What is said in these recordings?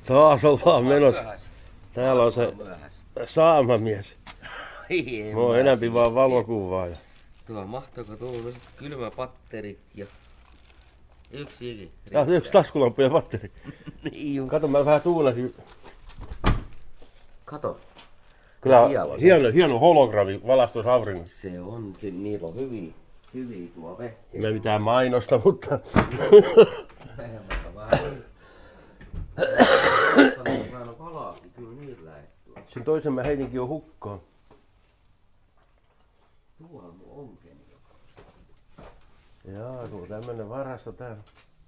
Taas ollaan menossa. Täällä on se saamamies. Mä oon enämpi vaan valokuvaaja. Tuo mahtoiko tulla kylmäpatterit ja yksi Yksi taskulamppu ja patteri. Niin Kato, mä vähän tuulesin. Kato. Kyllä hieno hologrammi valastuisi auringossa. Se on, niillä on hyviä tuo vehkeä. Mä mitään mainosta, mutta... Vähemmältä vähän. Vähän on kalaakin, kyllä niillä lähettyä. Sen toisen mä heitinkin jo hukkaan. Tuohan mun onkeni jo. Jaa, tuo tämmönen varasto täällä.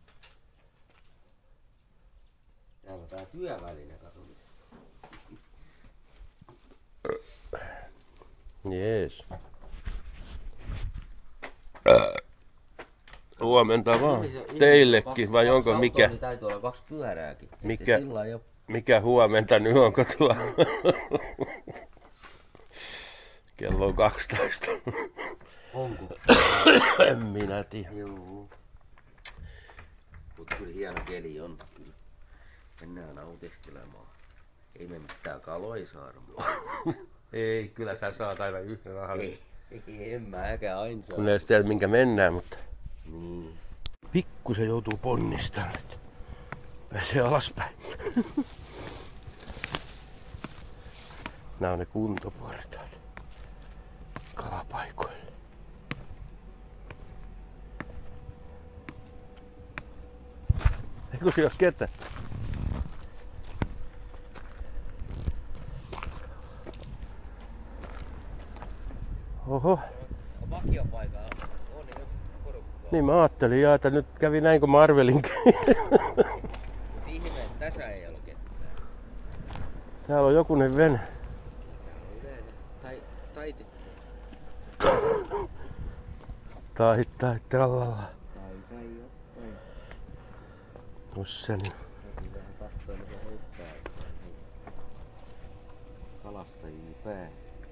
Täällä on tää työväline, kato. Jees. Huomenta vaan. Teillekin, vai onko mikä? Niin täytyy olla 2 pyörääkin. Mikä huomenta nyt onko tuo? Kello on 12. Onko? En minä tiedä. Joo. Mut kyllä hieno keli on. Kyllä. Mennään nautiskelemaan. Ei me mitään kaloja saada. Ei, kyllä sä saat aina yhden rahan. Ei, en mäkään aina saa. Kun ei tiedä minkä mennään, mutta... Niin. Pikkusen joutuu ponnistamaan nyt. Pääsee alaspäin. Nää on ne kuntoportaat. Kalapaikoille. Eikö siellä ole ketään? Oho. Vakiopaikka on jo porukkaa. Niin mä ajattelin ja että nyt kävi näin kuin mä arvelinkin. Mut ihme, että tässä ei ollut ketään. Täällä on jokunen vene. Täällä on yleensä taitettu. Tai trallalla. Tai jotain. Tossa niin. Täytyy vähän katsoa, mitä heittää. Kalastajia pää.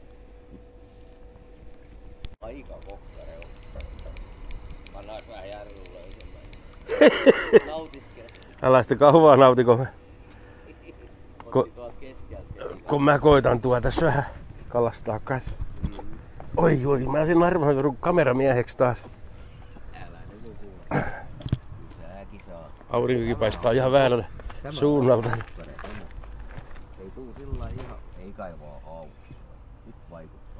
Aika kokkare on. Pannaan vähän järrulla eteenpäin. Nautiskele. Älä sitä kauan nautiko me. Otti tuolta keskeltä. Kun mä koitan tuota vähän kalastaa kai. Oi, mä sen arvoin joudun kameramieheksi taas. Älä nyt kuule. Säkin saat. Aurinkokin paistaa ihan väärältä suunnalta. Ei tuu sillä ihan. Ei kai vaan auki. Nyt vaikuttaa.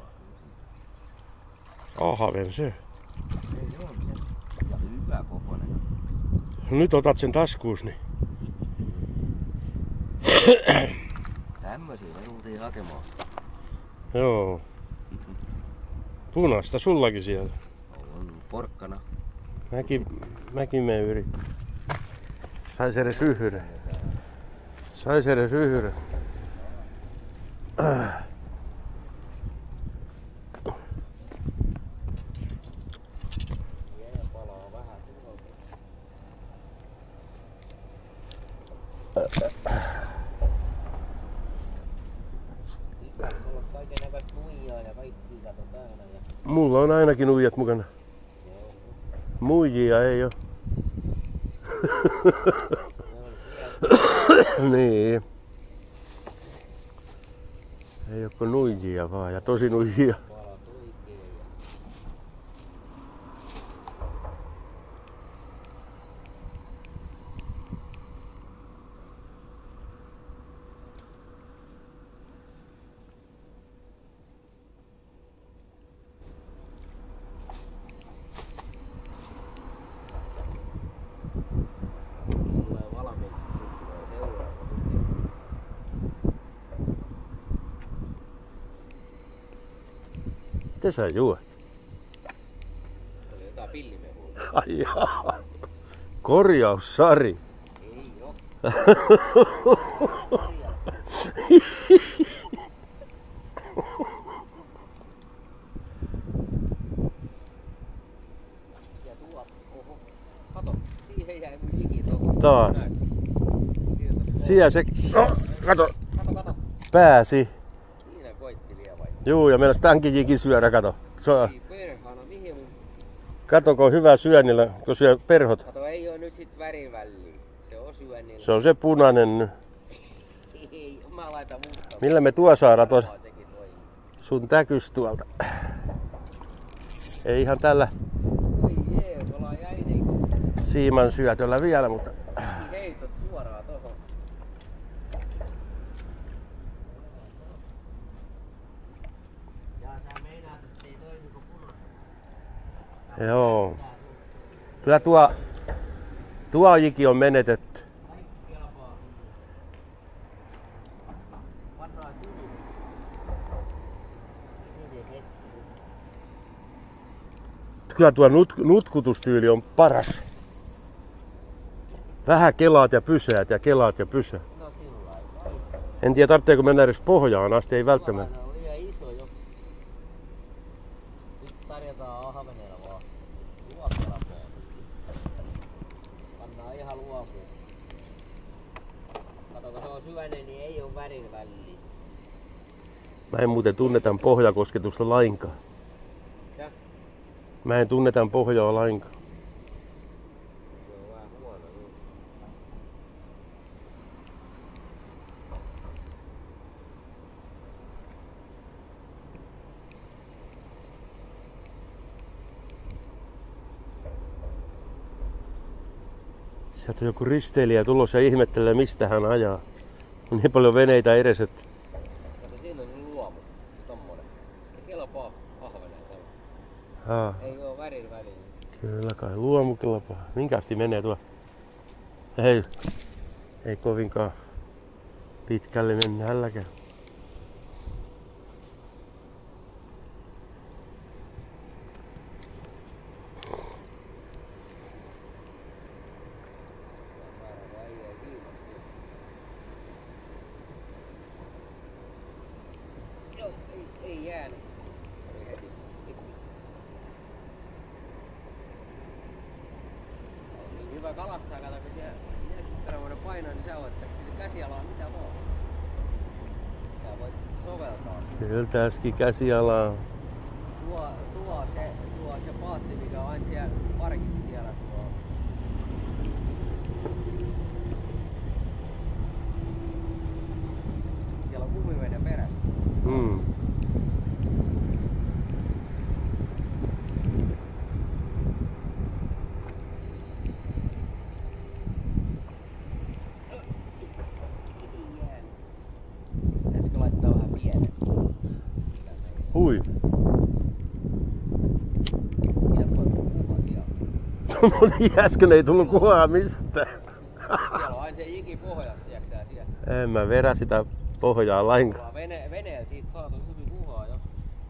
Ahaven se. Ei on se. Ja hyvä kokoinen. Nyt otat sen taskuus, niin. Tämmösiä me tultiin hakemaan. Joo. Punaista sullakin siellä. On porkkana. Mäkin menen yrittää. Sais edes yhden. Palaa vähän tuolta. Nyt on olla kaiken näköistä nuijaa ja kaikkia kato täällä. Ja... Mulla on ainakin uijat mukana. Muijia ei oo. Niin. Ei oo kuin nuijia vaan ja tosi nuijia. Palat oikein ja... Tulee valmiiksi, sitten tulee seuraava. Mitä sä juot? Oli jotain pillimehua. Ai jaa. Korjaussari. Ei oo. Ja tuo, oho. Kato, siihen jäi mun jiki tohon. Taas. Siellä se... Oh, kato. Kato. Pääsi. Siinä koitti vielä vai? Juu, ja meinas tämänkin jikin syödä, kato. Ei perhana, mihin mun... Kato, kun on hyvä syönnillä, kun syö perhot. Kato, ei oo nyt sit väriväliä. Se on syönnillä. Se on se punainen nyt. Millä me tuo saadaan tuossa sun täkys tuolta? Ei ihan tällä siiman syötöllä vielä, mutta... Heitot suoraan tohon. Jaa, sä meinaat, ettei toimiko punainen. Joo. Kyllä tuo jiki on menetetty. Kyllä tuo nutkutustyyli on paras. Vähän kelaat ja pysäät ja kelaat ja pysäät. No sillä. En tiedä tarvitseeko mennä edes pohjaan asti, ei välttämättä. On liian iso jo. Nyt tarjotaan ahvenella vaan. Luokalla pois. Pannaan ihan luokuun. Kato, kun se on syväinen, niin ei oo värin väliin. Mä en muuten tunne tän pohjakosketusta lainkaan. Ja? Mä en tunne tän pohjaa lainkaan. Se on vähän huono nyt. Sieltä on joku risteilijä tulossa ja ihmettelee mistä hän ajaa. On niin paljon veneitä edes, että... Kato, siinä on luomu. Tommonen. Ja kelpaa ahveneen tämä. Ei oo värin väliin. Kyllä kai luomu kelpaa. Minkästi menee tuo? Ei kovinkaan pitkälle mennä hälläkään. Joo, ei jäänyt. Oli heti. Niin hyvä kalastaa, kato kun siellä 40-grammainen paino, niin sä voit sille käsialaan mitä vaan. Sä voit soveltaa. Kyllä tässäkin käsialaa. Tuo se paatti, mikä on aina siellä parkissa siellä tuo. Siellä on kumiveden perässä. Mm. Pitäisikö laittaa vähän pienempi? Hui. Siinä voi kuva siellä. No niin äsken ei tullut kuvaa mistään. Siellä on aina se jiki pohjassa, tiiäksä siellä. En mä vedä sitä pohjaa lainkaan. Veneellä siitä saatu hyvin kuvaa jo.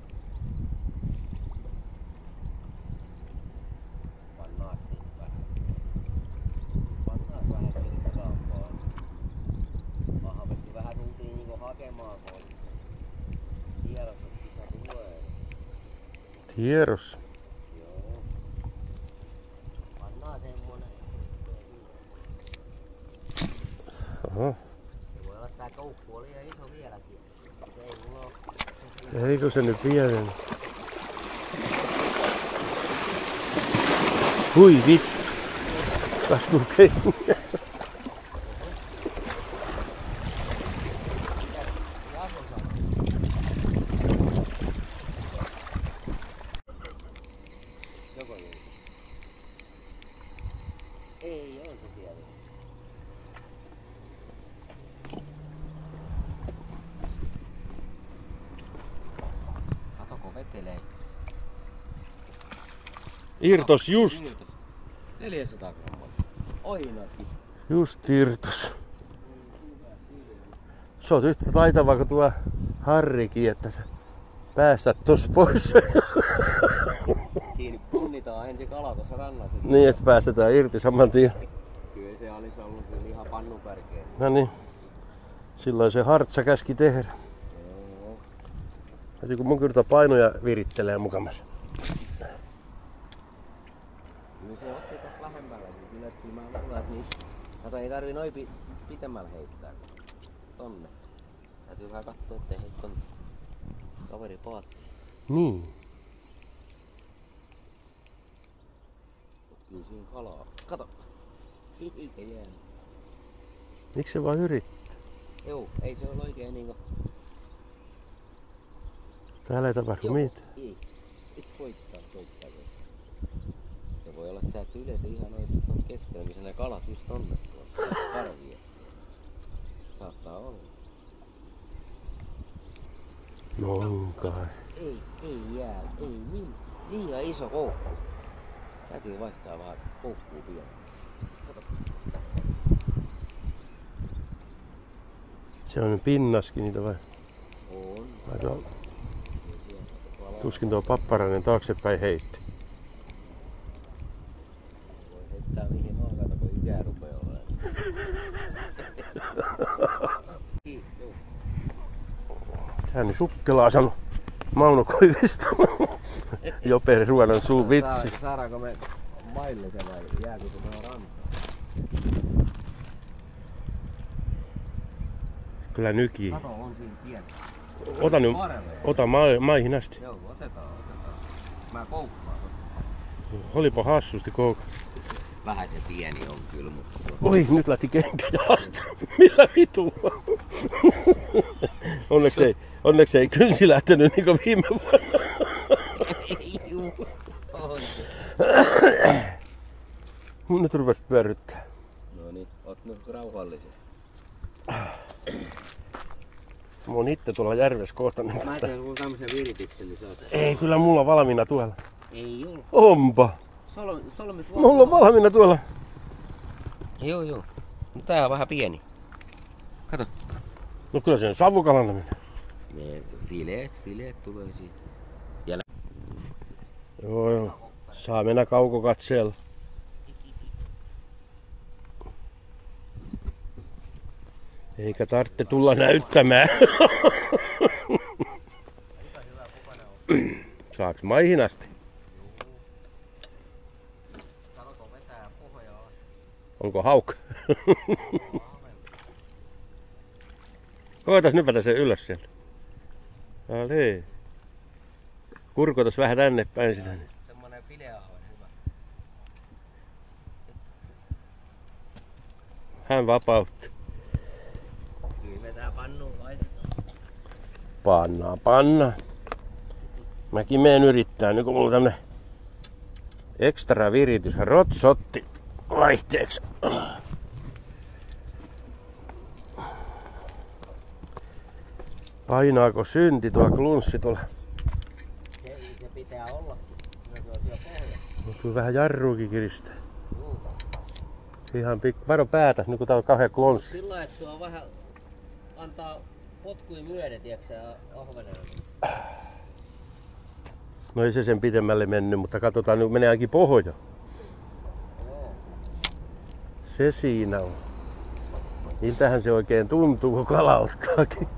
Pannaan siitä vähän. Pannaan vähän kirkkaampaa. Ahvetti vähän tultiin niinku hakemaan, kun oli tiedossa, että sitä tulee. Tiedossa. Joo. Pannaan semmonen. Oho. Se voi olla tää koukku oli liian iso vieläkin. Se ei mulla oo. Eikö se nyt pienen? Hui vittu. Kastuu kengä. Joko joku? Ei, on se siellä. Katoko vetelee? Irtos just. 400 grammaa. Oinakin. Just irtos. Se on yhtä taitava kuin tuo Harrikin, että sä päästät tossa pois. Siinä punnitaan ensin kala tuossa rannassa. Niin, että päästetään irti saman tien. Kyllä se olisi ollut kyllä ihan pannukärkeä. No niin. Silloin se Hartsa käski tehdä. Joo. Täytyy kun mun kyllä painoja virittelee mukamas. Kyllä se otti tossa lähemmällä, niin kyllä mä luulen, että niin... Kato, ei tarvii noin pitemmällä heittää. Tonne. Täytyy vähän kattoo, ettei heit ton kaveri paatti. Niin. Kyllä siinä kalaa. Kato! Eikä jäänyt. Miksi se vaan yrittää? Joo, ei se ole oikein niinku... Täällä ei tapahdu mitään. Ei. Koittaa. Se voi olla, että sä et ylety ihan noin keskellä, missä ne kalat just tonne tuolla. Karvia. Saattaa olla. No on kai. Ei jää, ei liian iso koukku. Täytyy vaihtaa vähän koukkuu pian. Se on pinnaskin niitä vai? On. Tuskin tuo Papparainen taaksepäin heitti. Voi heittää mihin vaan, kato kun ikää rupee olemaan. Hän Sukkelaa sanoi Mauno Koivisto. Joperi Ruonan suu vitsi. Saadaanko me maille se vai jääkö se meidän rantaan? Kyllä nykii. Kato on siinä pientä. Ota nyt, ota maihin asti. Joo, otetaan. Mä koukkaan. Olipa hassusti kouka. Vähän se pieni on kyllä, mutta... Oi, nyt lähti kenkä jalasta. Millä vitulla? Onneksi ei kynsi lähtenyt niinku viime vuonna. Nyt rupes pyörryttää. No niin, oot nyt rauhallisesti. Mä oon itse tuolla järvessä kohta. Mä teen sulla tämmösen virityksellisen. Ei, kyllä mulla on valmiina tuolla. Ei oo. Onpa. Solmit Mulla on valmiina tuolla. Joo. Mutta tää on vähän pieni. Kato. No kyllä se on savukalana menee. Ne fileet tulee siitä. Joo. Saa mennä kaukokatseella. Eikä tarvitse tulla näyttämään. Saaks maihin asti? Onko haukka? Koetas nypätä sen ylös sieltä. Alei. Kurkotas vähän tänne päin sitä. Semmonen fileahven hyvä. Hän vapautti. Kyllä vetää pannuun laitetaan. Panna. Mäkin meen yrittää, nyt kun mulla on tämmönen ekstra viritys, rotsotti vaihteeksi. Painaako synti tuo klunssi tuolla? Se pitää olla. Se on siellä pohjassa. Tuo vähän jarruukin kiristää. Ihan varo päätä, nyt kun tää on kauhean klonssi. Sillä että tuo vähän antaa potkuja myöden, tiiäksä, ahvenelle. No ei se sen pitemmälle mennyt, mutta katsotaan, nyt menee ainakin pohja. Joo. Se siinä on. Miltähän se oikein tuntuu, kun kalauttaakin.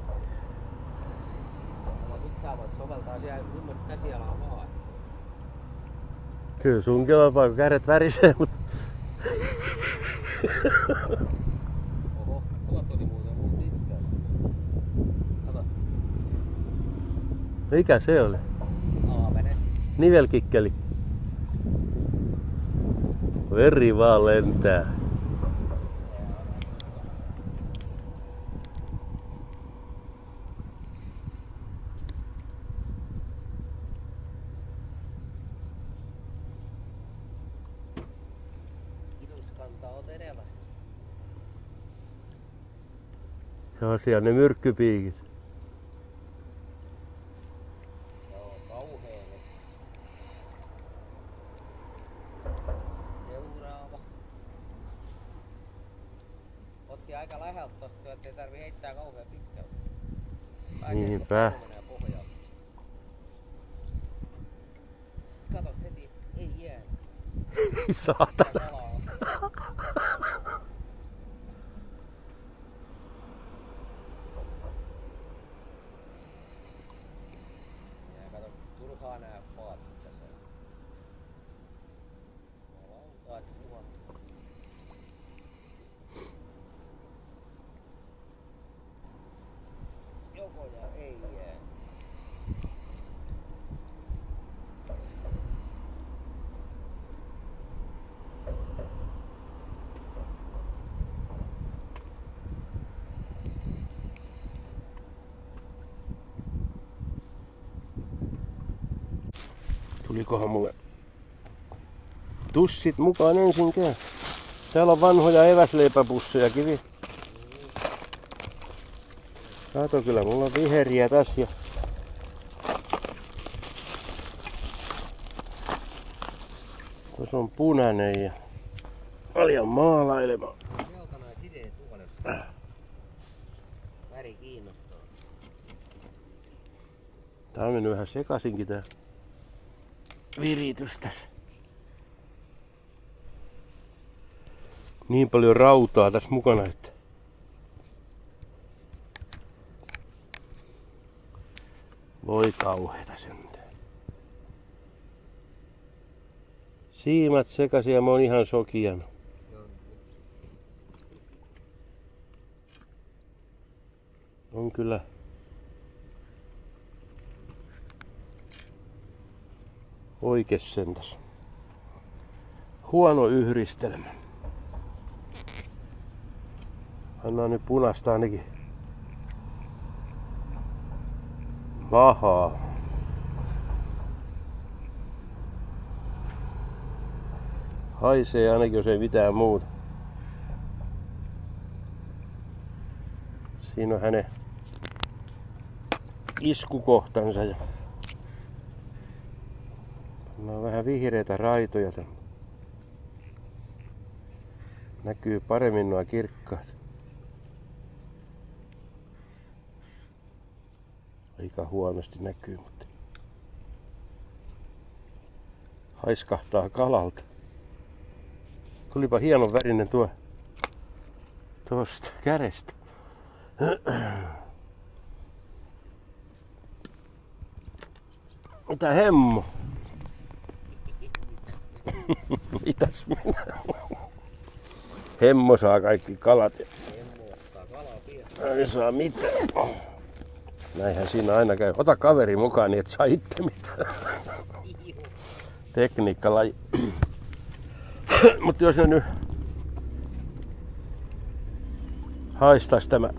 Nyt sä voit soveltaa siellä käsialaa vaan. Kyllä sun kelpaa, kun kädet värisee, mutta... Oho, tuot oli muuten mun pitkään. Kato. Mikä se oli? Aavene. Nivelkikkeli. Veri vaan lentää. Kiduskanta on terävä. Joo, siellä on ne myrkkypiikit. Joo, kauhea ne. Seuraava. Otti aika läheltä tosta, ettei tarvi heittää kauhean pitkältä. Niinpä. Kato heti, ei jää. Saatana. Ja kato, turhaa nää paatit tässä. Laukaat kuva. Joko ja ei jää. Tulikohan mulle tussit mukaan ensinkään? Täällä on vanhoja eväsleipäpussejakin. Kato, kyllä mulla on viheriä tässä. Tuossa on punainen ja paljon maalailema. Keltainen siteen tuolessa. Väri kiinnostaa. Tää on mennyt vähän sekaisinkin tää viritys tässä. Niin paljon rautaa tässä mukana, että voi kauheeta sentään. Siimat sekaisin ja mä oon ihan sokiana. On kyllä oikees sentäs. Huono yhdistelmä. Anna nyt punasta ainakin. Mahaa. Haisee ainakin, jos ei mitään muuta. Siinä on hänen iskukohtansa. Ja on vähän vihreitä raitoja. Näkyy paremmin nuo kirkkaat. Aika huonosti näkyy, mutta haiskahtaa kalalta. Tulipa hienon värinen tuosta kädestä. Mitä hemmo? Mitäs minä? Hemmo saa kaikki kalat. Hemmo ottaa kalaa pian. Ei saa mitään. Näinhän siinä aina käy. Ota kaveri mukaan niin et saa itse mitään. Tekniikkalaji. Mutta jos ne nyt haistais tämä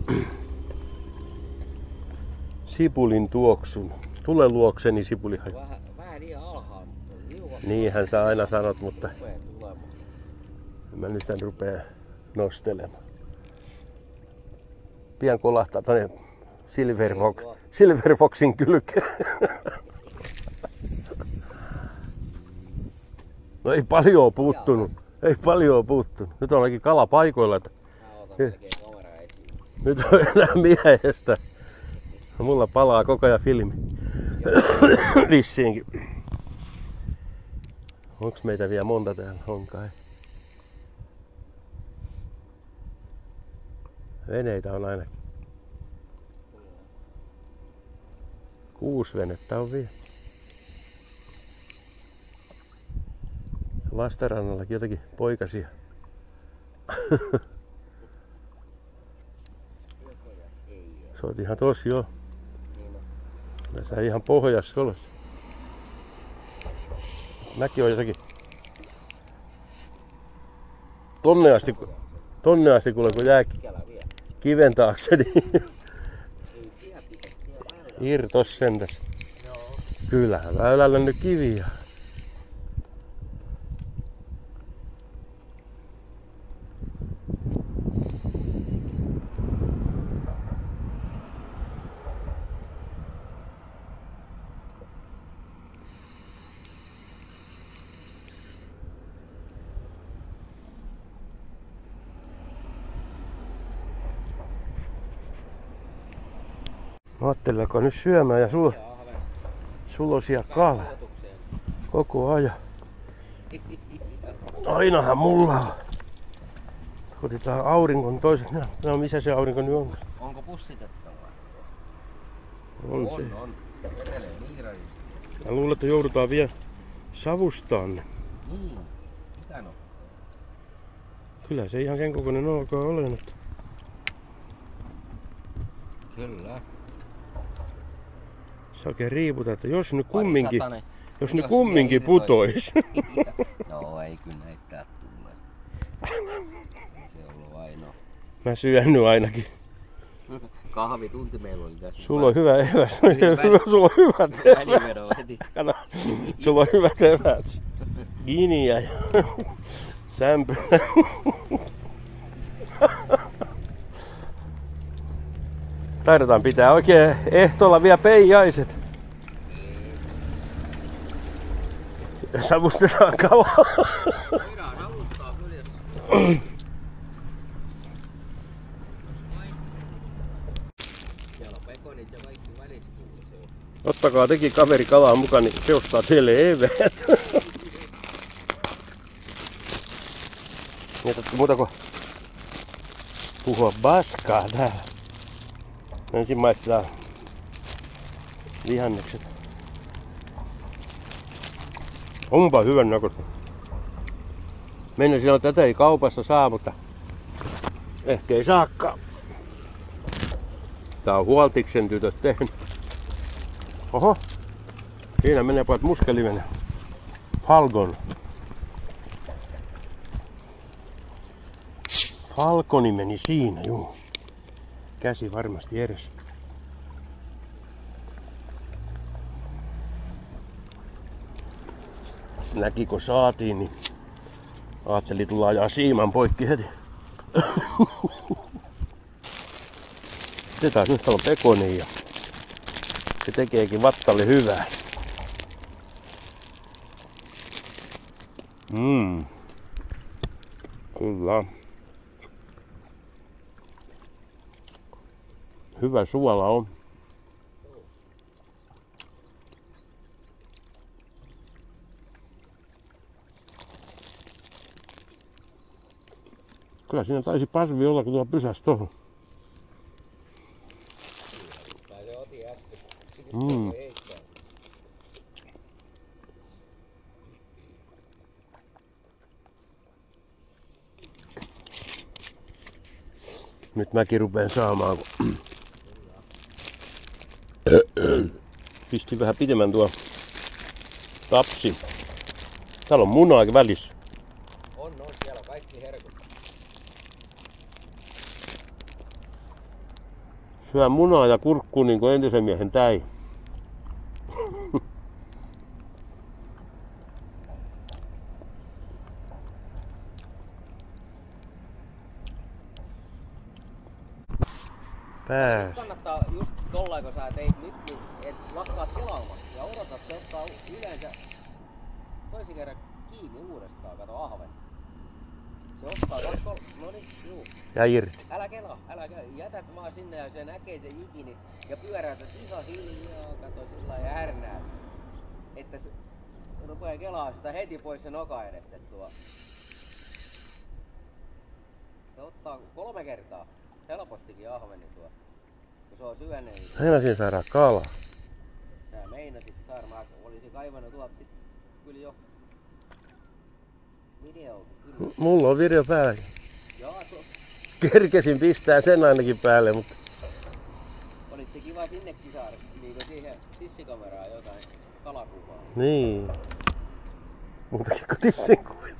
sipulin tuoksun. Tule luokseni sipuli. Vähän liian alhaan, mutta hiukan. Niinhän sä aina sanot, mutta Rupee tulemaan. mä nyt sitä rupee nostelemaan. Pian kolahtaa tonne Silver Foxin kylkeen. No ei paljon puuttunut. Ei paljon puuttunut. Nyt on ainakin kala paikoilla. Että Mä otan tekee kameraa esiin. nyt on enää miehestä. Mulla palaa koko ajan filmi. Vissiinkin. Onks meitä vielä monta täällä? On kai. Veneitä on ainakin. 6 venettä on vielä. Vastarannallakin jotakin poikasia. Se on ihan tossa joo. Tässä ihan pohjassa olos. Mäkin on jossakin tonne asti kuule kun jää kiven taakse niin irtos sentäs. Kyllähän väylällä nyt kiviä. Mä ajattelin, kun nyt syömään ja sulosia kala koko ajan. Ainahan mulla on. Koitetaan auringon toiset. No missä se aurinko nyt on? Onko pussitettavaa? On se. On. Edelleen niirajista. Mä luulen, että joudutaan vielä savustaan ne. Niin. Mitä no? Kyllä se ihan sen kokoinen alkaa olemaan. Kyllä. Se oikein riiputa, että jos nyt Parisatainen. kumminkin putois. No ei kyllä näyttää tulee. Ei se ollut ainoa. Mä syön nyt ainakin. Kahvitunti meillä oli tässä. Sulla on hyvä eväs. Sulla on hyvät eväät. Välivedo heti. Kato, sulla on hyvät eväät. Giniä ja sämpylä. Taidetaan pitää oikein ehtoolla vielä peijaiset. Savustetaan kalaa. Voidaan savustaa kyllä. Siellä on pekonit ja kaikki välissä kuuluu. Ottakaa teki kaveri kalaa mukaan, niin se ostaa teille eväät. Mietätkö muuta kuin puhua paskaa täällä. Ensin maistetaan vihannekset. Onpa hyvän näköistä. Mennä silloin tätä ei kaupassa saa, mutta ehkä ei saakaan. Tää on Huoltiksen tytöt tehnyt. Oho, siinä menee pojat muskelimenen. Falcon. Falconi meni siinä, juu. Käsi varmasti edessä. Näki kun saatiin, niin ajattelin tulla ajaa siiman poikki heti. Se taas nyt on pekoni ja se tekeekin vattalle hyvää. Kyllä. Hyvä suola on. Kyllä siinä taisi parvi olla, kun tuo pysäsi tuohon. Se otin äsken. Nyt mäkin rupeen saamaan, kun pistin vähän pitemmän tuo tapsi. Täällä on munaakin välissä. On siellä kaikki herkut. Syö munaa ja kurkkuu niin kuin entisen miehen täi. Pääs. Kannattaa just tollain, kun sä teit nyt, niin et lakkaat kelaamaan ja odotat, se ottaa yleensä toisen kerran kiinni uudestaan, kato ahven. Se ottaa no niin, juu. Ja irti. Älä kelaa, jätät vaan sinne ja se näkee sen ikini ja pyöräytät ihan hiljaa, kato sillä ja härnää. Että se rupeaa kelaa sitä heti pois se noka edestä tuo. Se ottaa 3 kertaa. Helpostikin ahveni tuo. Kun se on syönyt, niin... Meinasin saada kalaa. Sä meinasit saada. Mä olisin kaivannut tuolta sit kyllä jo videolta. Kyllä. Mulla on video päälläkin. Joo, Kerkesin pistää sen ainakin päälle, mutta... Olis se kiva sinnekin saada, niinku siihen tissikameraan jotain kalakuvaa. Niin. Muutakin kuin tissinkuja.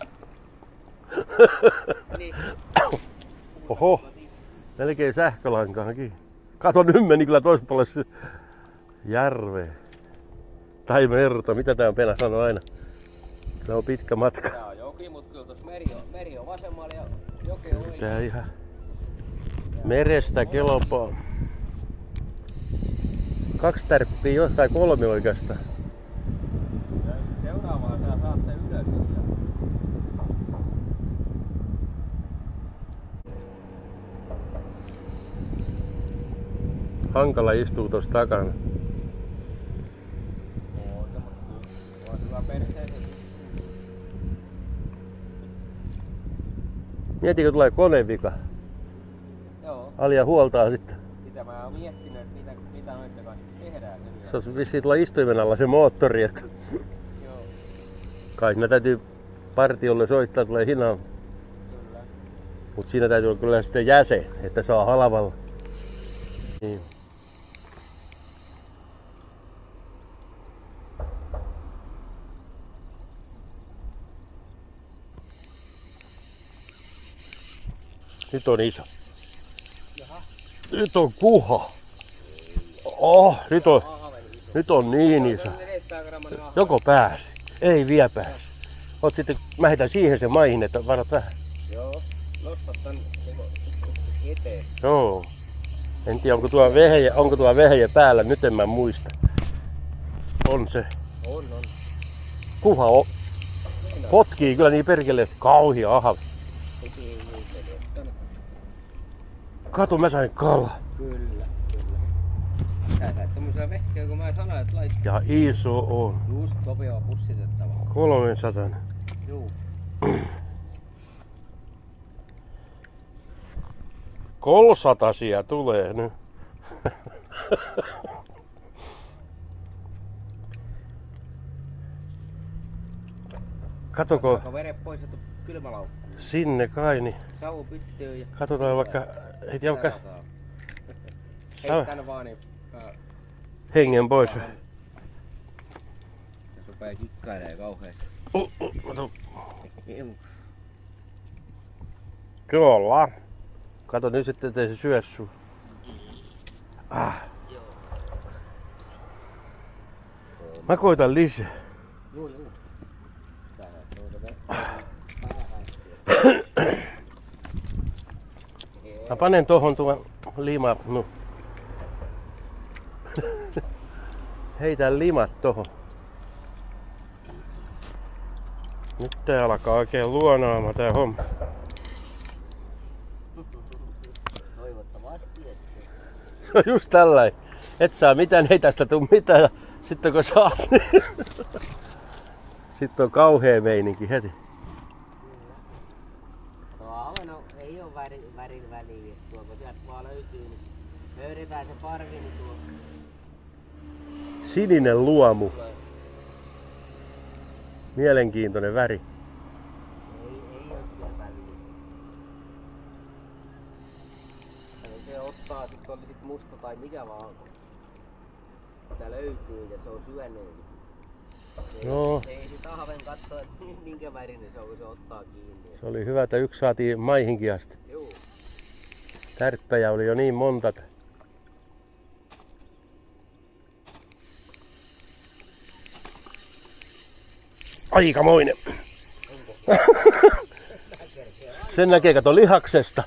Niin. Oho. Melkein sähkölankaankin. Kato, nyt meni kyllä toisella puolella järveen. Tai merta, mitä tää on Pena sanoo aina. Tää on pitkä matka. Tää on joki, mut kyllä tossa meri on vasemmalla ja joki on oikein. Tää ihan merestä kelpaa. 2 tärppiä jo, tai 3 oikeastaan. Seuraavaa sä saat sen ylös, jos sä... Hankala istuu tuossa takana. On hyvä perseeseen. Mietikö tulee konevika? Joo. Alia huoltaa sitten. Sitä mä oon miettinyt, että mitä noitten kanssa tehdään. Se on vissiin tuolla istuimen alla se moottori, että Joo, kai siinä täytyy partiolle soittaa, tulee hinaa. kyllä. Mut siinä täytyy olla kyllä sitten jäsen, että saa halvalla. Niin. Nyt on iso. Jaha. Nyt on kuha. Nyt on niin iso. Joko pääsi? Ei vielä pääsi. Oot sitten, mä heitän siihen sen maihin, että varat vähän. Joo, nostat tän eteen. Joo. En tiedä, onko tuo vehje päällä, nyt en mä muista. On se. On. Kuha potkii kyllä niin perkeleesti. Kauhia ahve. Kato, mä sain kala. Kyllä. Sä sait tommosella vehkeä, kun mä sanoin, että lait. Ja iso on. Just sopiva pussitettava. 300. Juu. 300 tulee nyt. Katoko Onko vere pois otu kylmälaukkuun? sinne kai, niin Savu pyttyy ja... katsotaan vaikka, ei tiedä vaikka Heit tän vaan, niin... hengen pois. Se rupee kikkailee kauheesti. Kyllä. Kato nyt sitten, ettei se syö sun. Mä koitan lisää. Juu. Mä panen tohon tuon lima. No. Heitän limat tohon. Nyt tää alkaa oikein luonaamaan tää homma. Toivottavasti ettei. Se on just tällainen. Et saa mitään, ei tästä tuu mitään. Ja sitten kun saat, niin sitten on kauhea meininki heti. Ei oo värin väliä. Tuolta sieltä vaan löytyy, niin löydetään se parvi, niin tuo... Sininen luomu. Mielenkiintoinen väri. Ei oo siellä väliä. Se ottaa, sit oli sit musta tai mikä vaan. Sitä löytyy ja se on syöneet. Joo. Ei sit ahven katso, että minkä värinen se on, kun se ottaa kiinni. Se oli hyvä, että yksi saatiin maihinkin asti. Juu. Tärppejä oli jo niin monta. Aikamoinen. Sen näkee, kato lihaksesta.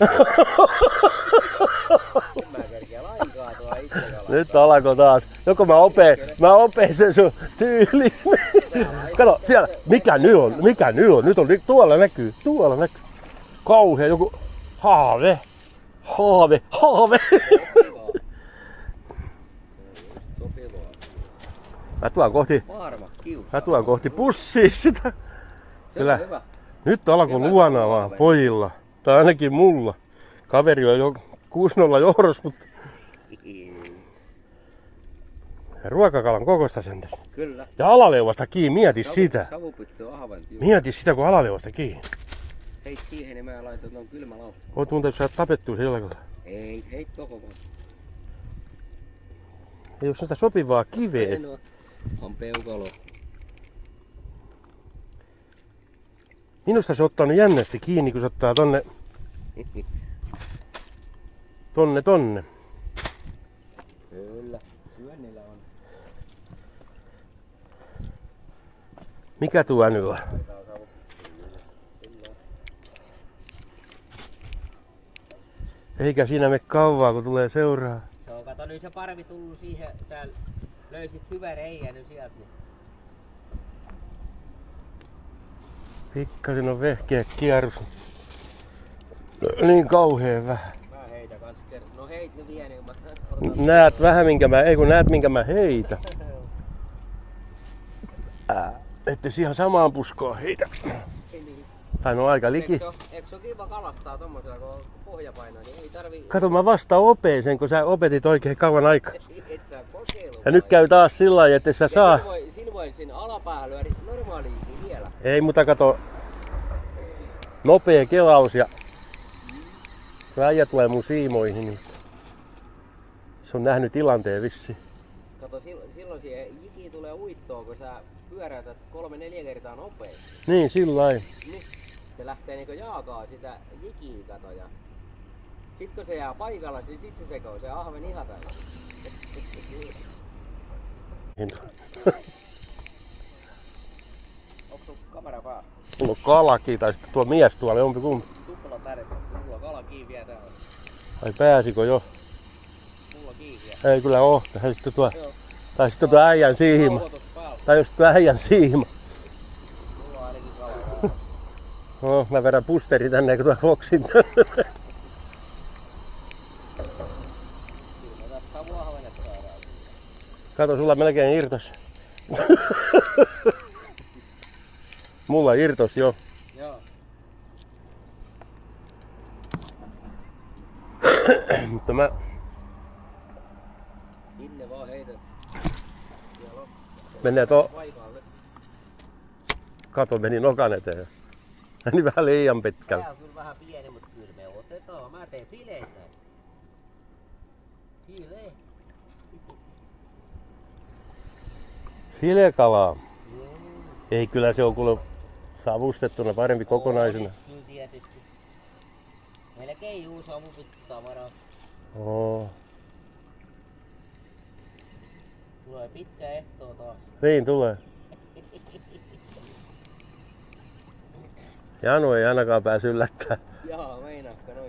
Mä kerkeä lainkaan tuo itse kalaa. Nyt alkoi taas. Joko mä opeen sen sun tyylis. Kato, siellä. Mikä nyt on? Nyt on, tuolla näkyy. Kauhea joku haave. Mä tuon kohti pussia sitä. Kyllä. Nyt alkoi luonaamaan pojilla. Tai ainakin mulla. Kaveri on jo 6-0 johdossa, mutta ruokakalan kokosta sentäs. Kyllä. Ja alaleuasta kiinni, mieti sitä. Savupyttö ahven. Mieti sitä, kun alaleuasta kiinni. Heit siihen, niin mä laitan tuon kylmälaukkuun. Oot muuten saada tapettua se jollakin. Ei, heit koko vaan. Ei oo sitä sopivaa kiveä. On peukalo. Minusta se ottaa nyt jännästi kiinni, kun se ottaa tonne. Kyllä, syönnillä on. Mikä tuo nyt on? Eikä siinä mene kauaa, kun tulee seuraa. Se on, kato nyt se parvi tullut siihen, sä löysit hyvän reijän nyt sieltä. Niin. Pikkasen on vehkeä kierros. Niin kauheen vähän. Mä heitän kans kerran. No heit ne vie, niin mä Näet vähän minkä mä heitän. Ette ihan samaan puskoon heitä. Tai no aika liki. Eikö se ole kiva kalastaa tommosella, kun pohja painaa, niin ei tarvii... Kato, mä vastaan opeeseen, kun sä opetit oikein kauan aikaa. Et sä kokeilu. Ja nyt käy taas sillä lailla, että sä saa. Siinä voi siinä alapäähän lyödä normaaliinkin vielä. Ei, mutta kato, nopea kelaus ja äijä tulee mun siimoihin. Niin se on nähnyt tilanteen vissi. Kato, silloin siihen jiki tulee uittoon, kun sä pyöräytät 3-4 kertaa nopeasti. Niin, sillä lailla. Niin. Se lähtee niinku jaakaa sitä jikiä, kato, ja Sit kun se jää paikalla, niin sit se sekoo se ahven ihan tällä. Onko sun kamera päällä? Mulla on kalakin, tai sitten tuo mies tuolla jompikumpi. Tupla tärkeä, mulla on kala kiinni täällä. Ai pääsikö jo? Mulla on kiinni. Ei kyllä oo. Tai sitten tuo äijän siima. Tai jos tuo äijän siima. Mulla on ainakin kala. No, mä vedän busteri tänne, kun tuo Foxin tänne. Kyllä mä tässä savuahvenet saadaan. Kato, sulla melkein irtos. Mulla irtos jo. Joo. Mutta mä... Sinne vaan heität. Menee to... Paikalle. Kato, meni nokan eteen. Meni vähän liian pitkälle. Tää on kyllä vähän pieni, mutta kyllä me otetaan. Mä teen fileitä. Filee. Filekalaa. Ei, kyllä se on kuule savustettuna parempi kokonaisena. Kyllä tietysti. Melkein uusi savupittamara. Oo. Tulee pitkä ehtoo taas. Niin tulee. Janu ei ainakaan pääse yllättää. Jaa, meinaatko noin?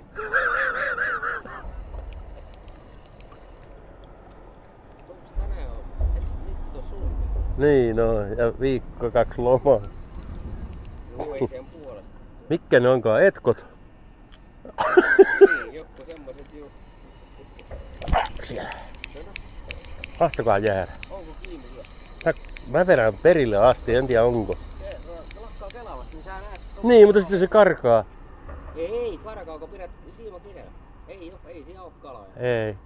Onks tänään on? Eiks nyt on sun? Niin no, ja viikko 2 lomaa. Juu, ei sen puolesta. Mikä ne onkaan? Etkot? Niin, joku semmoset juu. Siellä. Mahtokaa jäädä. Onko kiinni vielä? Mä vedän perille asti, en tiedä onko. Se lakkaa kelaamassa, niin sä näet. Niin, mutta sitten se karkaa. Ei, karkaako pidät siima kireellä? Ei siinä oo kalaa. Ei.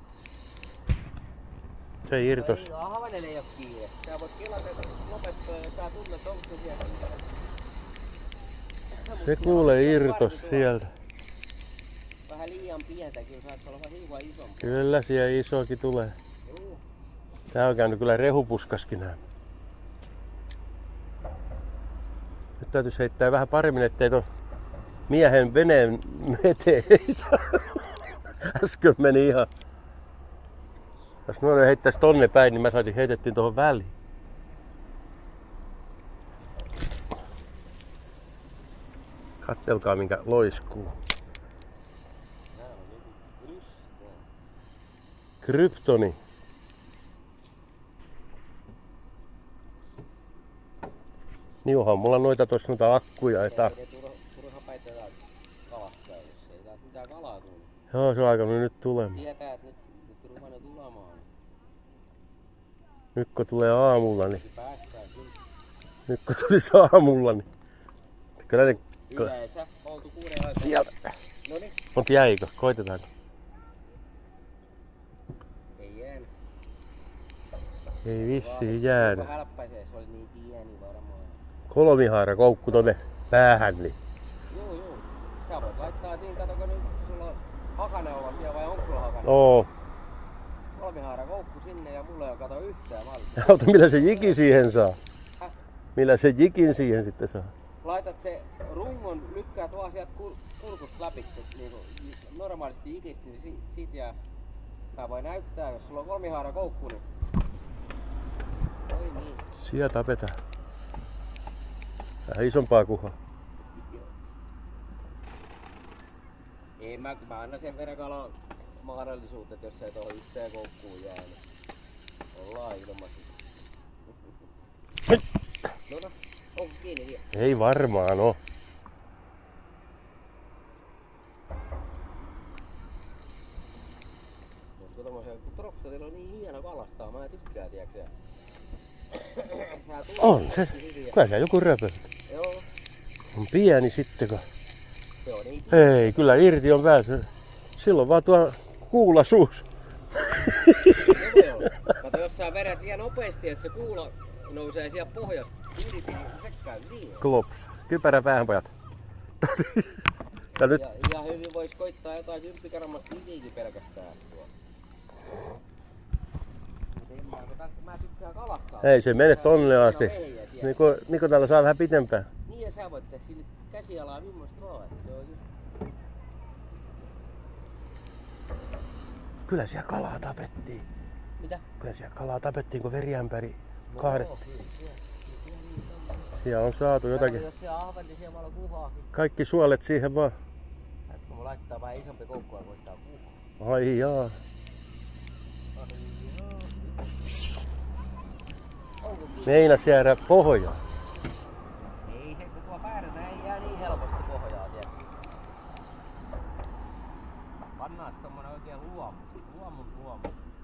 Se irtos. Ei, ahvenelle ei oo kiinni. Sä voit kelata lopettaa ja sä tunnet, onko se siellä. Se kuulee irtos sieltä. Vähän liian pientäkin, saisi olla vähän hiukan isompi. Kyllä siellä isokin tulee. Juu. Tää on käynyt kyllä rehupuskaskin nää. Nyt täytyisi heittää vähän paremmin, ettei ton miehen veneen eteen heitä. Äsken meni ihan. Jos noin heittäis tonne päin, niin mä saisin heitettyä tuohon väliin. Kattelkaa minkä loiskuu. Nää on joku krystal. Kryptoni. Niuhan mulla noita tossa noita akkuja. Ei ne turha päitetään kalastaa, jos ei täältä mitään kalaa tule. Joo, se on alkanut nyt tulemaan. Tietää, että nyt ruvennut tulemaan. Nyt kun tulee aamulla, niin... Päästään kyllä. Nyt kun tulisi aamulla, niin... Kyllä ne... Yleensä oltu 6 aikaa. Sieltä. Noniin. Mut jäikö? Koitetaanko? Ei jäänyt. Ei vissiin jäänyt. Kun hälppäisee, se oli niin pieni varmaan. Kolmihaara koukku tonne päähän, niin... Joo. Sä voit laittaa siinä, katoko nyt, sulla on hakaneula siellä vai onko sulla hakaneula? Oo. Kolmihaara koukku sinne ja mulla ei oo kato yhtään valmiita. Ota, millä se jiki siihen saa? Häh? Millä se jikin siihen sitten saa? Laitat se rungon, lykkäät vaan sieltä kurkusta läpi, niin normaalisti ikistä, niin siitä jää. Tää voi näyttää, jos sulla on kolmihaara koukku, niin... Oi niin. Siellä tapetaan. Vähän isompaa kuhaa. Ei mä annan sen verran kalan mahdollisuutta, että jos ei tohon yhteen koukkuun jää, niin ollaan ilmaisin. No, onko kiinni vielä? Ei varmaan oo. Koska tommosia, kun Troksadilla on niin hieno kalastaa, mä tykkään, tiiäksä. On se. Kyllä se joku röpö. Joo, On pieni sittenkö? se on niin Ei, kyllä irti on päässyt. Silloin vaan tuo kuula suus. Joo. Kato, jos sä vedät ihan nopeasti, että se kuula nousee sieltä pohjasta yli, se käy niin. Klops. Kypärä päähän pojat. Ja nyt Ja ihan hyvin vois koittaa jotain 10 grammasta itiikin pelkästään. Mä tykkään kalastaa. ei se mene tonne asti. Niko täällä saa vähän pitempään. Niin ja sä voit tehdä sille käsialaa millaista vaan, että se on just... Kyllä siellä kalaa tapettiin. Mitä? Kyllä siellä kalaa tapettiin, kun veriämpäri kaadettiin. Kyllä. Siellä on saatu jotakin. Jos siellä ahven, niin siellä on kuhaakin. Kaikki suolet siihen vaan. Kun mun laittaa vähän isompi koukku ja koittaa kuhaa. Ai jaa. Meinas jäädä pohjaan. Ei se, kun tuo päärynä ei jää niin helposti pohjaan, tiedätkö? Pannaan tommonen oikein luomu. Luomu.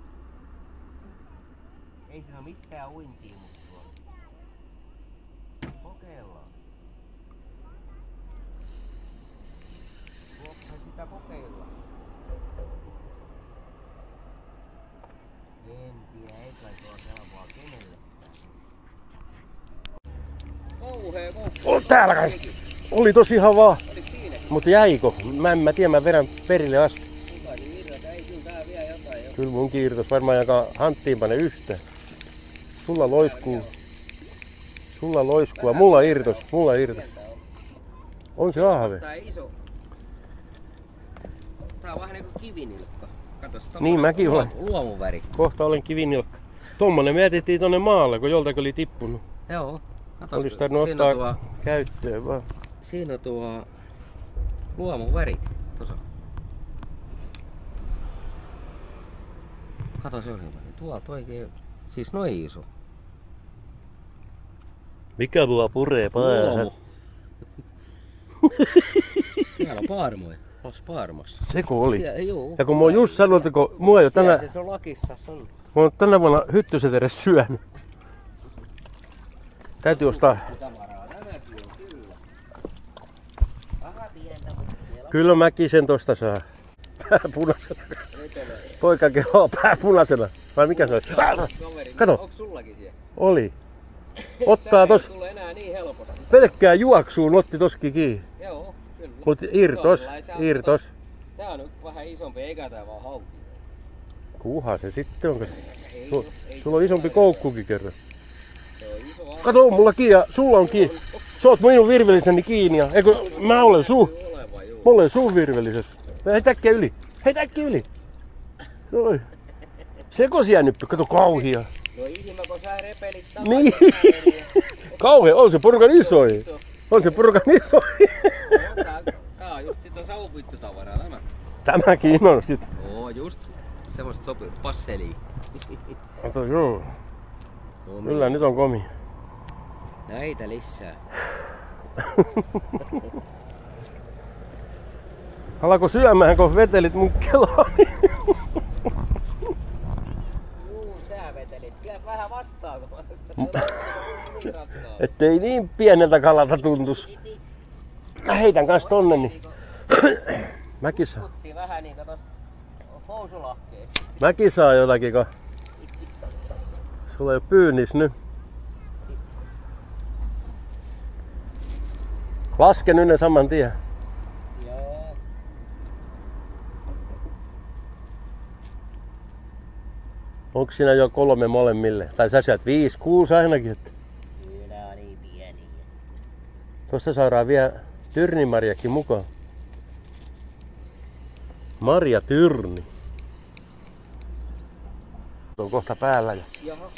Ei siinä oo mitään uintia, mutta tuolla. Kokeillaan. Tuossa sitä kokeillaan. En tiedä, ei kai tuo kelpaa kenelle. Kauhea koukku. On täällä kans. Oli tosi havaa. Oliko siinä? Mut jäiko? Mä en tiedä, mä vedän perille asti. Kukaan niin irrota, ei kyllä tää vie jotain jo. Kyllä mun kiirtos varmaan jakaa hanttiin pane yhteen. Sulla loiskuu. Mulla irtos. On se ahve. Tää iso. Tää on vähän niinku kivinilkka. Katos, Niin mäkin olen. Luomuväri. Kohta olen kivinilkka. Tommonen me jätettiin tonne maalle, kun joltakin oli tippunut. Joo. Katos, Olis tarvinnut ottaa käyttöön vaan. Siinä on tuo luomuvärit. Tuossa. Kato se on tuolta oikein. Siis noin iso. Mikä mua puree päähän? Luomu. Täällä on paarmoja. Olis paarmassa. Seko oli. Joo. Ja kun mä oon just sanonut, kun mua jo tänä... Se on lakissa. On. Mä oon tänä vuonna hyttyset edes syönyt. Täytyy ostaa. Tavaraa. Tämäkin on kyllä. Vähän pientä, mutta siellä Kyllä mäkin sen tosta saa. Pää punaisena. Poika kehoo pää punaisena. Vai mikä se oli? kaveri. Kato. Onks sullakin siellä? Oli. Ottaa tos. Ei tule enää niin helposti. Pelkkää juoksuun otti toski kiinni. Joo, kyllä. Mut irtos. Tää on nyt vähän isompi, eikä tää vaan hauki. Kuha se sitten onko se? Ei, Sulla on isompi koukkukin kerran. Se on iso ahve. Kato, mulla kiinni ja sulla on kiinni. Sä oot minun virvelissäni kiinni ja... Eikö mä olen Mä olen sun virvelisessä. Heitä äkkiä yli. Noin. Sekos jäänyt, kato kauhia. No ihme, kun sä repelit Niin. Kauhea, on se porukan isoin. Tää on just sitä savupiittotavaraa tämä. Tämäkin on sit. Oo, just semmoista sopii. Passeliä. Kato, joo. Komi. Kyllä nyt on komi. Näitä lisää. Alako syömään, kun vetelit mun keloon? Juu, sä vetelit. Kyllä vähän vastaan, kun Ettei niin pieneltä kalalta tuntus. Mä heitän kans tonne, niin... Mäkin saa. Tutti vähän niinku tosta housulahkeesta. Mäkin saa jotakin, kun... Sulla ei oo pyynnis nyt. Laske nyt ne saman tien. Joo. Onko siinä jo 3 molemmille? Tai sä syöt 5, 6 ainakin. Että... Kyllä on niin pieniä. Tosta saadaan vielä tyrnimarjakin mukaan. Marja Tyrni. On kohta päällä. Ja... Jaha.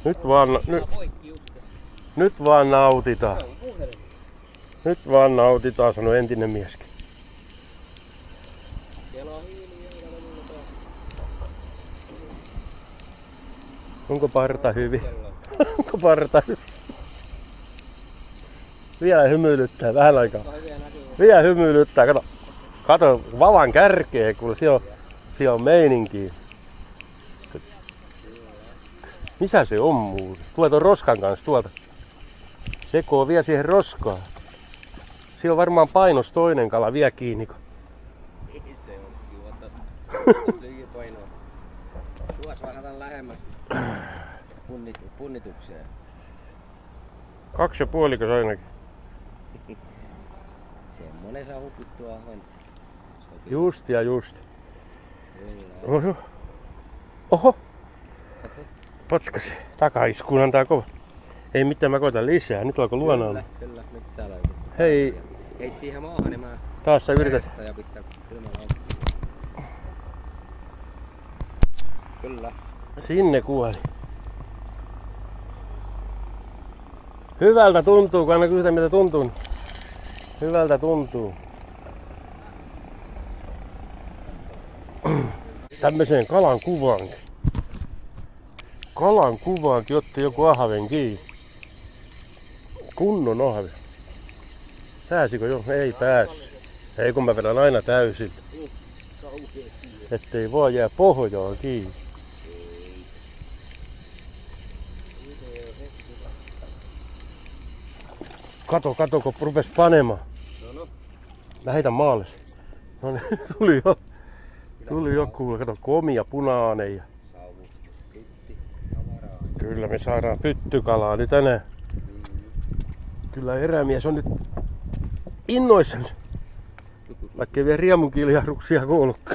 Nyt vaan nautitaan. Se on puhelin. Nyt vaan nautitaan, sanoi entinen mieskin. Siellä on hiiliä. Onko parta hyvin? Onko parta hyvin? Vielä hymyilyttää vähän aikaa. Vielä hymyilyttää. Kato vavan kärkeä, kun siellä on meininkiä. Missä se on muuten? Tulee ton roskan kanssa tuolta. Sekoo vielä siihen roskaan. Siellä on varmaan painos toinen kala vielä kiinni. Se on kiva sekin painoa. Tuos vähän tämän lähemmäs punnitukseen. 2,5 ainakin. Semmonen savupittu ahven. Just ja just. Kyllä. Oho. Potkasi. Takaiskuun antaa kova. Ei mitään, mä koitan lisää. Nyt alkoi luonaan. Kyllä, nyt sä löytät. Hei. Heit siihen maahan, niin mä Taas sä yrität. ja pistän kylmällä Kyllä. Sinne kuoli. Hyvältä tuntuu, kun aina kysytään mitä tuntuu. Niin hyvältä tuntuu. Tämmöiseen kalan kuvaankin. Kalan kuvaankin otti joku ahven kiinni. Kunnon ahven. Pääsikö jo? Ei päässyt. Ei kun mä vedän aina täysillä. Ettei vaan jää pohjaan kiinni. Kato kun rupes panemaan. Mä heitän maalle. No niin, tuli jo kuule. Kato, komia punainen. Ja... Kyllä me saadaan pyttykalaa nyt tänään. Kyllä erämies on nyt innoissansa. Vaikka ei vielä riemunkiljahduksia kuulukaan.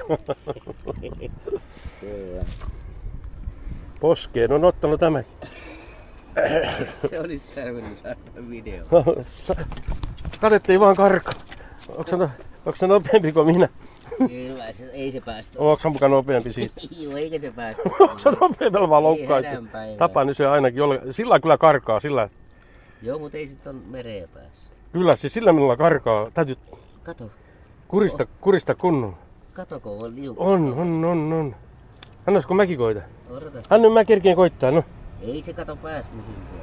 Poskeen on ottanut tämäkin. Se olisi tarvinnut saada video. Katettiin vaan karkaa. Onko se nopeampi kuin minä? Ei se päästä. Onko se mukaan nopeampi siitä? Joo, eikä se päästä. Onko se nopeampi vaan loukkaa? Tapani se ainakin jollain. Sillä kyllä karkaa. Sillä. Joo, mutta ei sit on mereen päässä. Kyllä, siis sillä minulla karkaa. Täytyy Kato. kurista kunnon. Kato, kun on liukas. On. Annasko mäkin koita? Odota. Anna mä kerkeen koittaa, no. Ei se kato päästä mihinkään.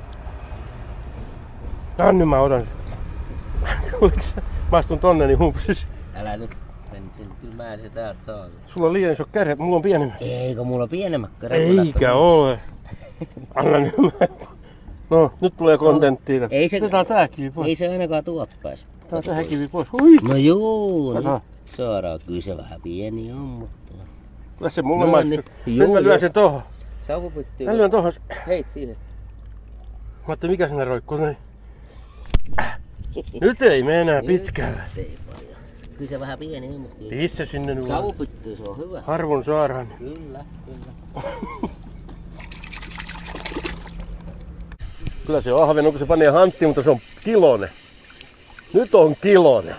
Anny mä otan sen. Oliks mä astun tonne niin humpsis. Älä nyt. Kyllä mä en se täältä saa. Sulla on liian iso kärjet, mulla on pienemmät. Eikö mulla on pienemmät kärjet? Eikä ole. Anna nyt mä. No, nyt tulee kontenttia. Ei se... Otetaan tää kivi pois. Ei se ainakaan tuot pääs. Otetaan tähän kivi pois. Hui! No juu, Kato. nyt saadaan. Kyllä se vähän pieni on, mutta... Kyllä se mulle No maistuu. niin. Nyt mä lyön sen tohon. Savupyttyy. Mä lyön tohon. Heit siihen. Mä ajattelin, mikä sinne roikkuu näin. Nyt ei mene enää pitkälle. Ei paljon. Kyllä se vähän pieni on, mutta... Pistä sinne nyt. Savupyttyy, se on hyvä. Harvoin saadaan. Kyllä. Kyllä se on ahven, onko se panee hanttiin, mutta se on kilonen. Nyt on kilonen.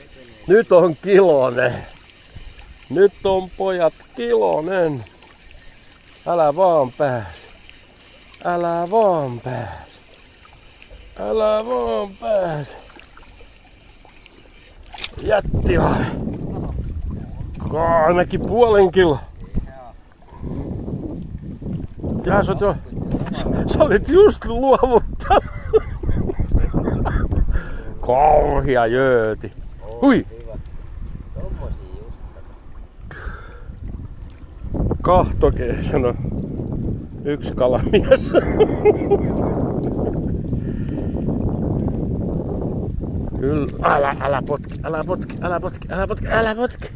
Nyt on pojat kilonen. Älä vaan pääse. Jätti vai? Ainakin puolen kilo. Ja sä olit just luovuttanut. Kauhia jööti. Hui! Kahtokee, sano. Yksi kalamies. Kyllä. Älä potki.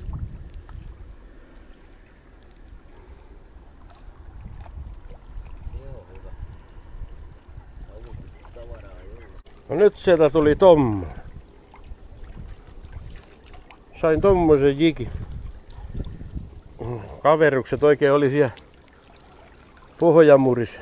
No nyt sieltä tuli tommonen. Sain tommosen jikin. Kaverukset oikein oli siellä pohjamuris.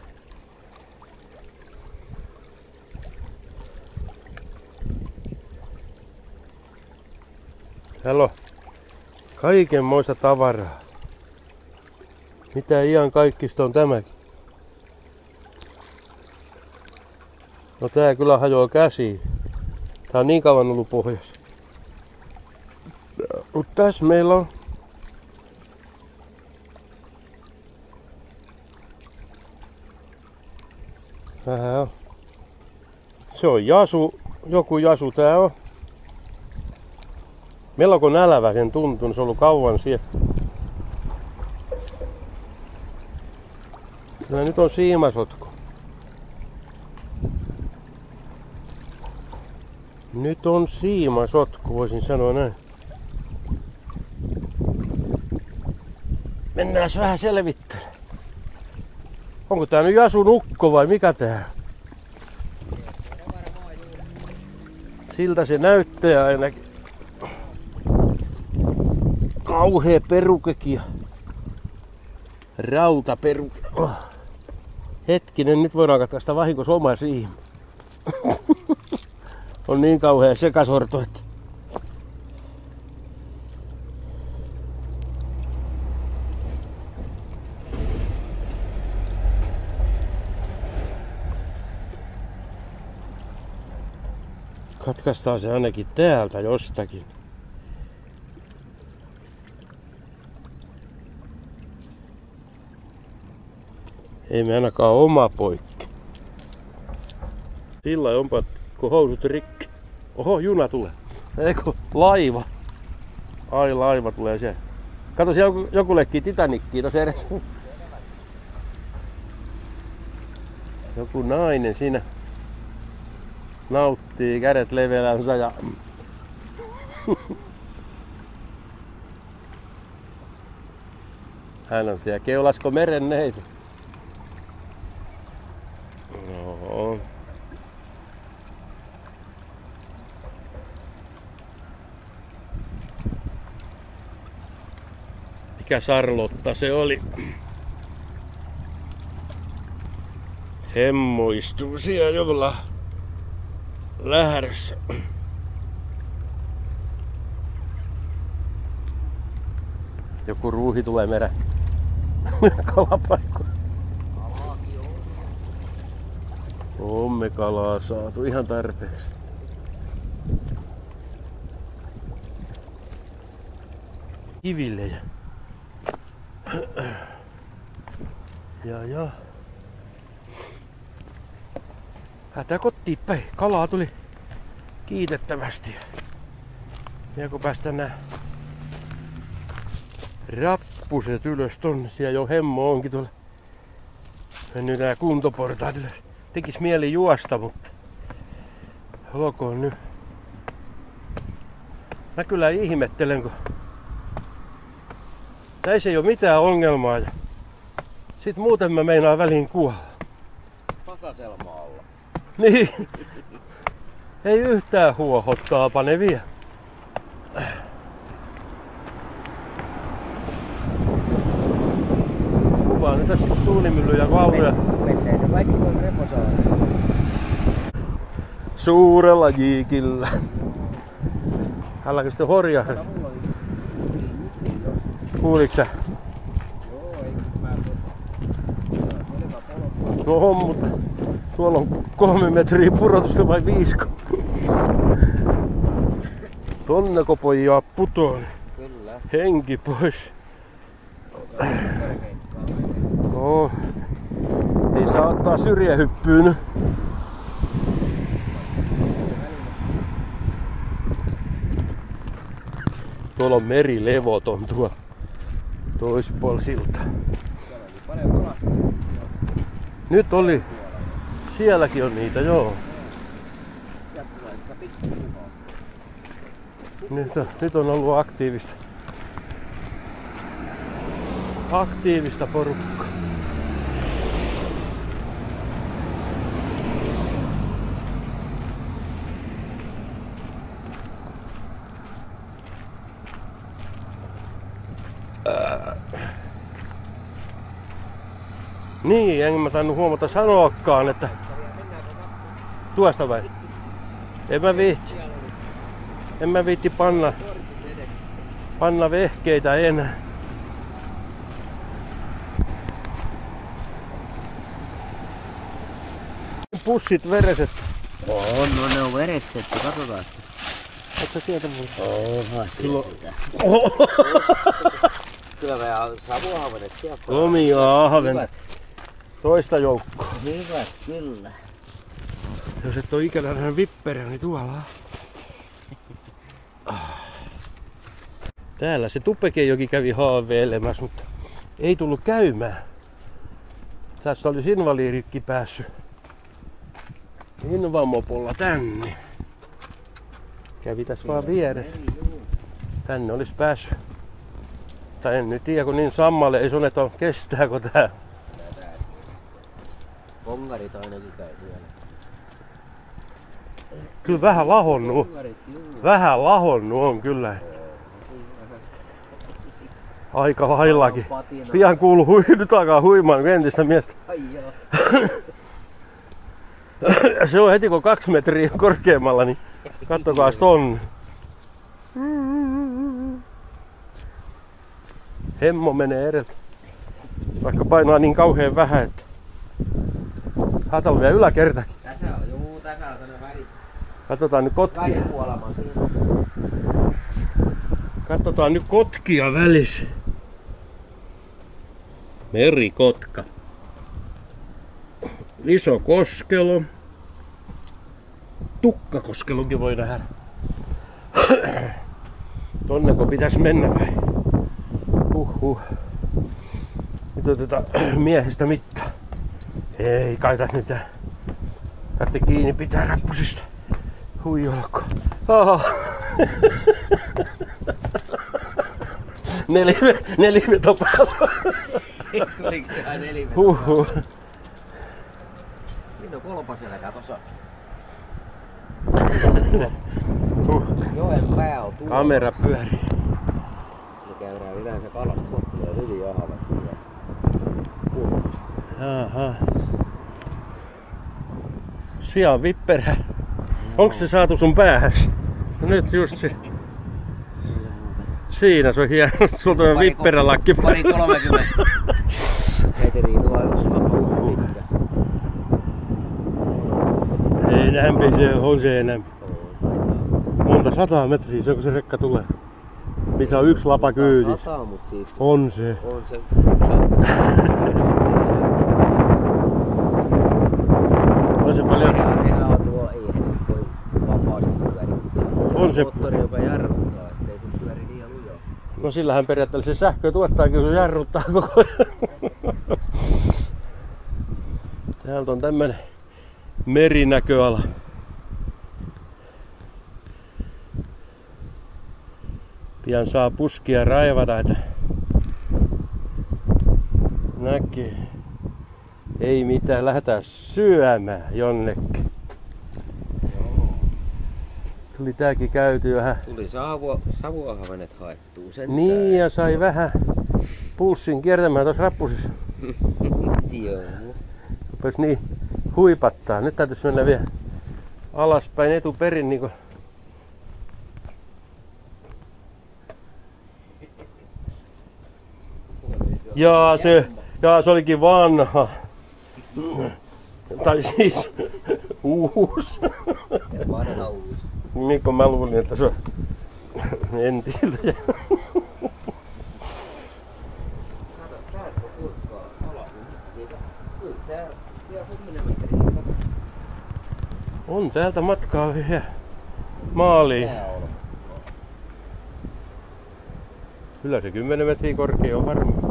Täällä on kaikenmoista tavaraa. Mitä ihan kaikista on tämäkin? No tää kyllä hajoaa käsiin. Tää on niin kauan ollut pohjassa. Mut tässä meillä on vähän on. Se on jasu, joku jasu tää on. Melko nälävä sen tuntuu, se on ollut kauan siellä. Kyllä nyt on siimasotku. Nyt on siimasotku, voisin sanoa näin. Mennään vähän selvittelemään. Onko tää nyt Jasun ukko vai mikä tää? Siltä se näyttää ainakin. Kauhea perukekin. Rautaperuke. Oh. Hetkinen, nyt voidaan katkaista vahingossa oma siima. On niin kauhea sekasorto, että... Katkaistaan se ainakin täältä jostakin. Ei me ainakaan oma poikki. Sillä onpa, kun housut rikki. Oho, juna tulee. Eikö laiva? Ai, laiva tulee se. Kato, siellä joku lekkii Titanickia tossa edessä. Joku nainen siinä nauttii kädet leveänsä ja... Hän on siellä Keulasko meren neiti. No. Mikä Sarlotta se oli? Hemmo istuu siellä jolla lähdössä. Joku ruuhi tulee merä kalapaikkoon. Omme kalaa saatu ihan tarpeeksi. Kivillejä. Ja. Hätää kotiin päin. Kalaa tuli kiitettävästi. Ja kun päästään nää rappuset ylös tonne, siellä jo hemmo onkin tuolla. Mennyt nää kuntoportaat ylös. Tekis mieli juosta, mutta olkoon nyt. Mä kyllä ihmettelen, kun näissä ei oo mitään ongelmaa ja sit muuten mä meinaan väliin kuolla. Tasaselma alla. Niin. Ei yhtään huohottaapa ne vie. Kuvaa nyt tässä tuulimyllyjä vaunuja. Menee ne kaikki tuon Reposaareen. Suurella jiikillä. Hälläkö sitten horjahdus? Kuuliks sä? Joo, ei mä No mutta tuolla on 3 metriä pudotusta vai 5? Tonneko pojaa putoon? Kyllä. Henki pois. No, ei saa ottaa syrjähyppyyn nyt. Tuolla on merilevoton tuo toispuolella silta. Nyt oli. Sielläkin on niitä, joo. Nyt on ollut aktiivista porukkaa. Niin, en mä tainnut huomata sanoakaan, että... Tuosta vai? En mä viitti panna vehkeitä enää. Pussit vereset. No ne on verestetty, katsotaan. Oot sä sieltä muuta? Oha, sieltä. Kyllä vähän savuahvenet sieltä. Omia ahven. Toista joukkoa. Hyvät, kyllä. Jos et oo ikinä nähnyt vippereä, niin tuolla. Täällä se Tupekejoki kävi haaveilemässä, mutta ei tullut käymään. Tästä olisi invaliirikki päässyt invamopolla tänne. Kävi tässä vaan vieressä. Tänne olisi päässyt. Tai en nyt tiedä, kun niin sammalle ei suneta kestääkö tää. Kongarit ainakin käy vielä. Kyllä vähän lahonnut. Vähän lahonnut on kyllä. Aika laillakin. Pian kuuluu nyt alkaa huimaan entistä miestä. Se on heti kun 2 metriä korkeammalla, niin kattokaa tonne. Hemmo menee edeltä. Vaikka painaa niin kauhean vähän, että... Täällä on vielä yläkertakin. Tässä on, tässä on sellainen väri. Katsotaan nyt kotkia. Välipuolama siinä. Katsotaan nyt kotkia välissä. Merikotka. Iso koskelo. Tukkakoskelonkin voi nähdä. Tonneko pitäisi mennä vai? Nyt otetaan miehistä mittaa. Ei kai tässä nyt tarvitse kiinni pitää rappusista. Huijolko. Nelimet on päällä. Tuliko se aina nelimet? Siinä on kolpaselkä tossa. Joen pää on tuolla. Kamera pyörii. Me käydään yleensä kalasta, kun tulee hyvin ahava kyllä. Kulmasta. Jaha. Sian vipperä. Onks se saatu sun päähäs? No nyt just se. Siinä se on hieno. Sulta on vipperälakki. Pari 30 metriä tuo yksi pitkä. Ei enämpi se on se enämpi. Monta 100 metriä se on kun se rekka tulee. Missä on yksi lapa kyydissä. 100, mut siis On se. on se. On se paljon. Nehän on tuo, ei voi vapaasti pyörittää. On se. Moottori, joka jarruttaa, ettei se pyöri liian lujaa. No sillähän periaatteessa se sähkö tuottaa, kun se jarruttaa koko ajan. Täältä on tämmönen merinäköala. Pian saa puskia raivata, että näkee. Ei mitään, lähdetään syömään jonnekin. Tuli tääkin käyty vähän. Tuli savuahvenet haettuu sen. Niin, ja sai vähän pulssin kiertämään tuossa rappusissa. Joo. Rupes niin huipattaa. Nyt täytyisi mennä vielä alaspäin etuperin niinku. Jaa, se olikin vanha. Tai siis uusi. Vanha uusi. Mikko, mä luulin, että se on entisiltä. Kato, täältä kun kurkkaa alas, niin kyllä tää vielä 10 metriä. On täältä matkaa vielä maaliin. Kyllä se 10 metriä korkea on varmaan.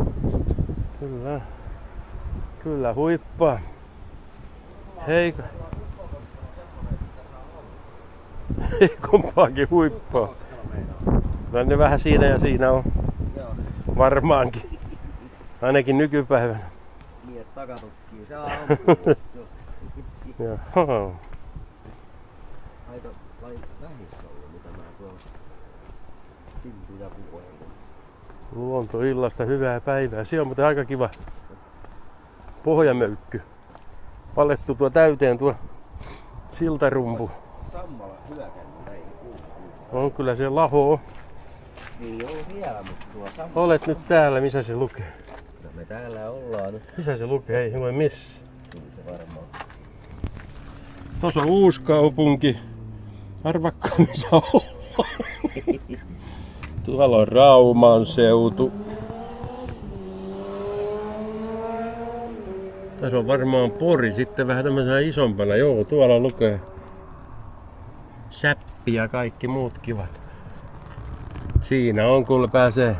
Kyllä huippaa. Heikompaakin huippaa. Kyllä ne vähän siinä ja siinä on. Varmaankin. Ainakin nykypäivänä. Niin, että takatukkii saa ampua. Joo. Aika vähissä ollut, mitä mä tuolla tintuja puhuin. Luontoillasta hyvää päivää. Siellä on muuten aika kiva pohjamöykky. Palettu tuo täyteen tuo siltarumpu. Sammala hyökännyt näihin kuuhun. On kyllä se laho. Niin on vielä, mutta tuo Sammala. Olet nyt täällä, missä se lukee? No me täällä ollaan nyt. Missä se lukee? Ei voi missä. Kyllä se varmaan. Tuossa on Uuskaupunki. Arvakkaa missä ollaan. Tuolla on Rauman seutu. Tässä on varmaan Pori sitten vähän tämmöisenä isompana. Joo, tuolla lukee Säppi ja kaikki muut kivat. Siinä on, kun pääsee.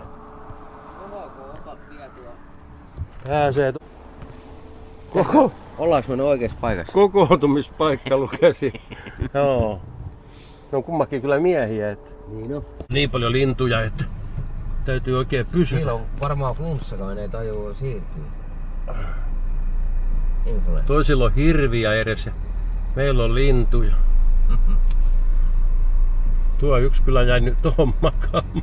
Pääsee. Ollaanko me nyt oikeassa paikassa? Kokoontumispaikka lukesi. Joo. Ne on kummakin kyllä miehiä. Että. Niin on. Niin paljon lintuja, että täytyy oikein pysyä. Niillä on varmaan flunssakaan, ei tajua siirtyä. Influenssa. Toisilla on hirviä edessä. Meillä on lintuja. Tuo yksi kyllä jäi nyt tohon makaamaan.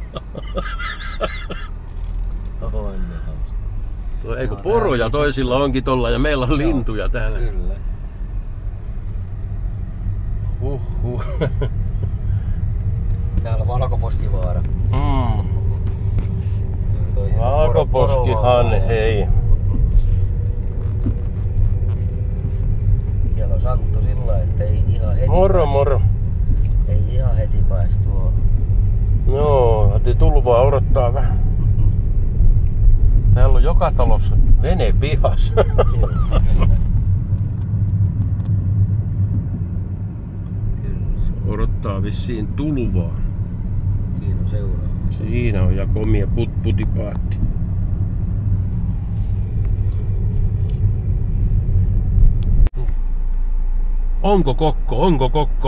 Eikö poroja toisilla onkin tolla ja meillä on lintuja täällä. Kyllä. Täällä on valkoposkivaara. Valkoposkihan, hei. Siellä on Santtu silloin tulla, ettei ihan heti Moro moro. Ei ihan heti pääs tuo. Joo, täytyy tulvaa odottaa vähän. Täällä on joka talossa vene pihassa. Kyllä. Odottaa vissiin tulvaa. Siinä on seuraava. Siinä on ja komia putputipaatti. Onko kokko? Onko kokko?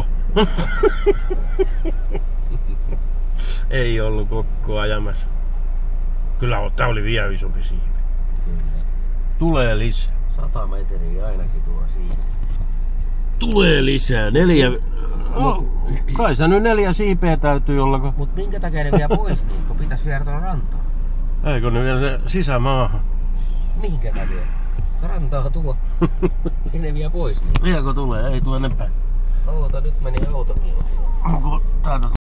Ei ollut kokko ajamassa. Kyllä tää oli vielä isompi siivi. Kyllä. Tulee lisää. 100 metriä ainakin tuo siinä. Tulee lisää. 4. No, kai sä nyt 4 siipeä täytyy olla. Mut minkä takia ne vie pois niin, kun pitäis viedä tuolla rantaan? Eikö ne vielä se sisämaahan? Minkä takia? Rantaa tuo. Ja ne vie pois niin. Vieläkö tulee? Ei tule enempää. Oota, nyt meni autokin. Onko täältä